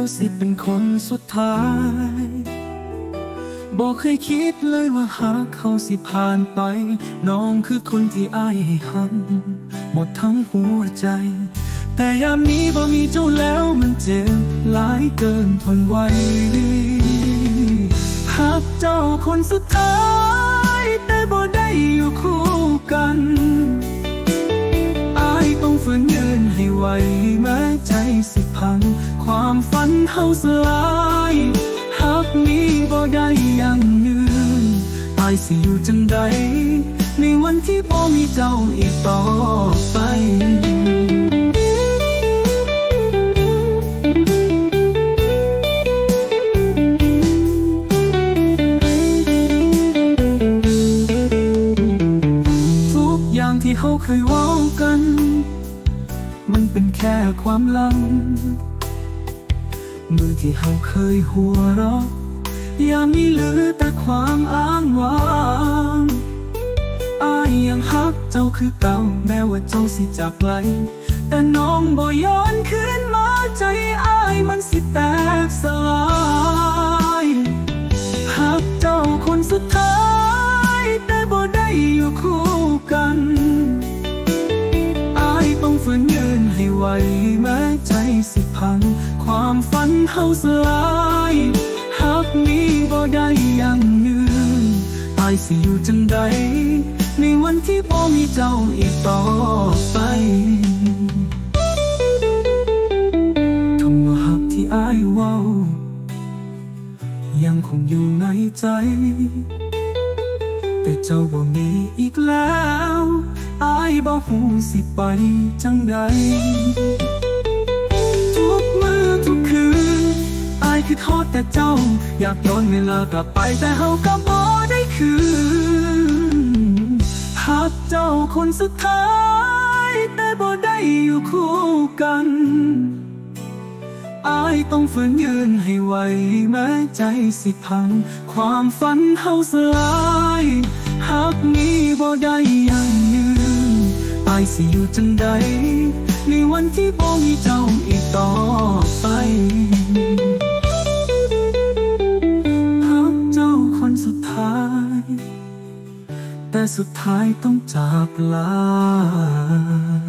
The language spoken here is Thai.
จ้าสิเป็นคนสุดท้ายบอกเคยคิดเลยว่าหากเขาสิผ่านไปน้องคือคนที่อ้ายให้หันหมดทั้งหัวใจแต่ยามนี้บ่มีเจ้าแล้วมันเจ็บหลายเกินทนไหวหากเจ้าคนสุดท้ายแต่บ่ได้อยู่คู่กันอ้ายต้องฝืนยืนให้ไหวแม้ใจสิพังความฝันเฮาสลายหากนี้บ่ได้ยั่งยืนอ้ายสิอยู่จังใดในวันที่บ่มีเจ้าอีกต่อไปที่เขาเคยว้ากันมันเป็นแค่ความลังมือที่เขาเคยหัวเราะยามนี้เหลือแต่ความอ้างว้างอ้ายยังฮักเจ้าคือเก่าแม้ว่าเจ้าสิจากไกลแต่น้องบ่ย้อนคืนมาใจอ้ายมันสิแตกสลายฮักเจ้าคนสุดท้ายแต่บ่ได้อยู่คู่กันต้องฝืนยืนให้ไหวแม้ใจสิพังความฝันเฮาสลายหากนี้บ่ได้ยั่งยืนอ้ายสิอยู่จังใดในวันที่บ่มีเจ้าอีกต่อไปคำว่าฮักที่อ้ายเว้ายังคงอยู่ในใจแต่เจ้าบ่มีอีกแล้วอ้ายบ่ฮู้สิไปจังใดทุกมื้อทุกคืนอ้ายคือทอดแต่เจ้าอยากย้อนเวลากลับไปแต่เฮาก็บ่ได้คืนหากเจ้าคนสุดท้ายแต่บ่ได้อยู่คู่กันอ้ายต้องฝืนยืนให้ไหวแม้ใจสิพังความฝันเฮาสลายหากนี้บ่ได้ยั่งยืนอ้ายสิอยู่จังใดในวันที่บ่มีเจ้าอีกต่อไปหากเจ้าคนสุดท้ายแต่สุดท้ายต้องจากลา